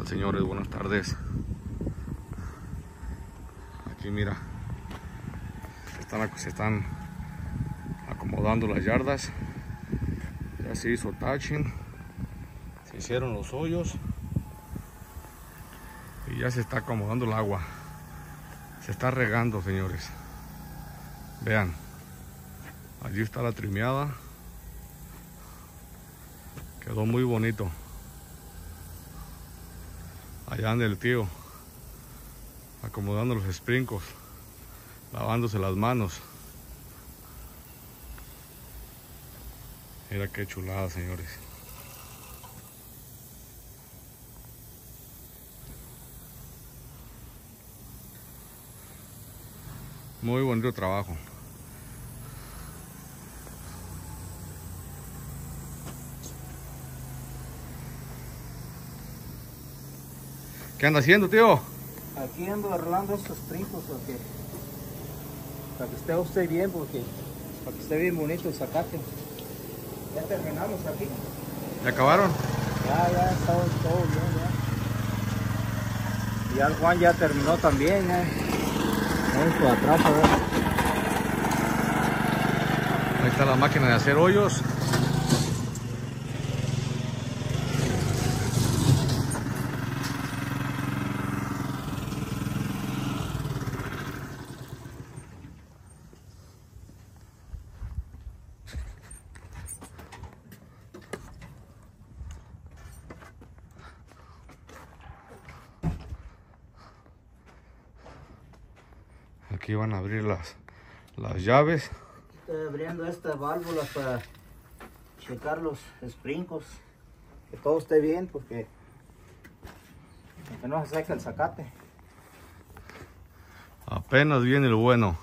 tal, señores? Buenas tardes. Aquí mira, se están acomodando las yardas. Ya se hizo touching, se hicieron los hoyos y ya se está acomodando el agua. Se está regando, señores. Vean, allí está la trimeada. Quedó muy bonito. Allá anda el tío acomodando los sprinkles, lavándose las manos. Mira qué chulada, señores. Muy bonito trabajo. ¿Qué anda haciendo, tío? Aquí ando arreglando estos trincos para que esté usted bien, para que esté bien bonito el zacate. Ya terminamos aquí. ¿Ya acabaron? Ya está todo bien ya. Y ya el Juan ya terminó también, ya. Vamos por atrás a ver. Ahí está la máquina de hacer hoyos. Aquí van a abrir las llaves. Estoy abriendo estas válvulas para checar los sprinkles, que todo esté bien, porque no se seca el zacate. Apenas viene el bueno.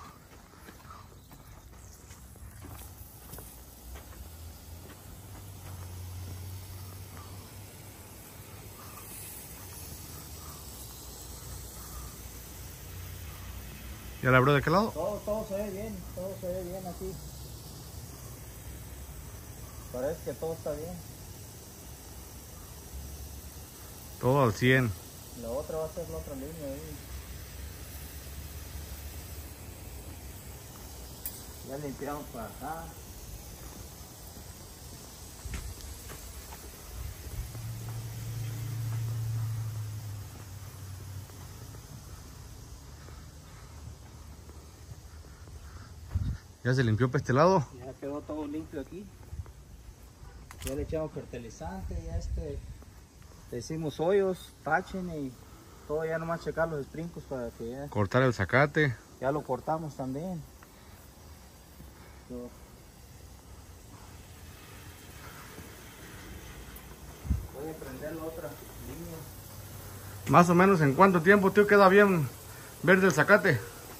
¿Ya la abrió de qué lado? Todo se ve bien aquí. Parece que todo está bien. Todo al 100. La otra va a ser la otra línea ahí. Ya limpiamos para acá. ¿Ya se limpió para este lado? Ya quedó todo limpio aquí. Ya le echamos fertilizante, ya le hicimos hoyos, tachen y todo, ya nomás checar los sprinkles para que ya... Cortar el zacate. Ya lo cortamos también. Voy a prender la otra línea. Más o menos, ¿en cuánto tiempo, tío, queda bien verde el zacate?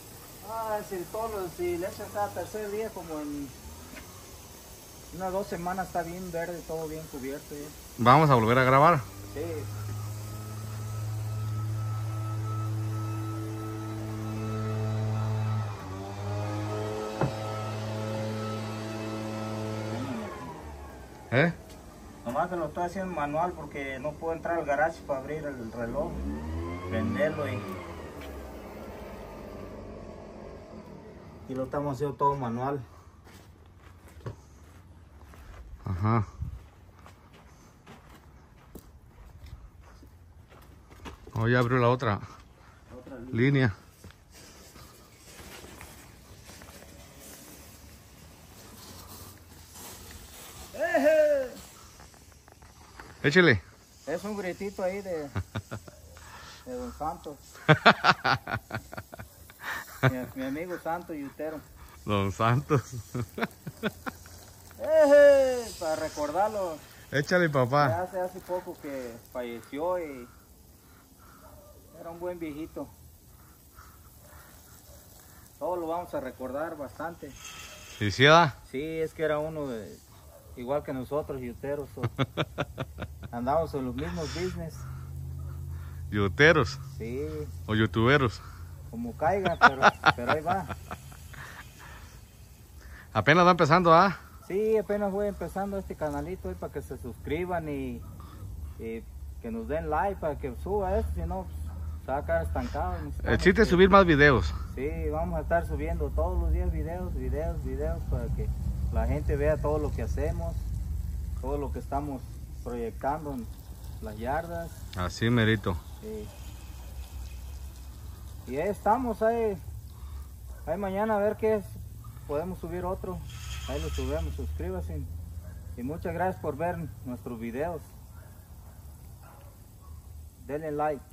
Si le echan cada tercer día, como en unas 2 semanas está bien verde, todo bien cubierto ya. Vamos a volver a grabar. Sí. ¿Eh? Nomás que lo estoy haciendo manual porque no puedo entrar al garage para abrir el reloj, prenderlo y lo estamos haciendo todo manual. Ajá. Oh, ya abrió la otra línea. Échele. Es un gritito ahí de Don Santos. mi amigo Santos Yutero. Don Santos. Para recordarlo. Échale, papá. Hace poco que falleció y era un buen viejito. Todos lo vamos a recordar bastante. ¿Y si da? Sí, es que era uno igual que nosotros, yuteros. Andamos en los mismos business. ¿Yuteros? Sí. ¿O youtuberos? Como caiga, pero ahí va. Apenas va empezando, ¿ah? Sí, apenas voy empezando este canalito para que se suscriban y que nos den like para que suba esto, si no, pues, se va a quedar estancado. El chiste es subir más videos. Sí, vamos a estar subiendo todos los días videos para que la gente vea todo lo que hacemos, todo lo que estamos proyectando en las yardas. Así merito. Sí. Y ahí estamos, ahí mañana a ver qué es, podemos subir otro, ahí lo subimos, suscríbase y muchas gracias por ver nuestros videos, denle like.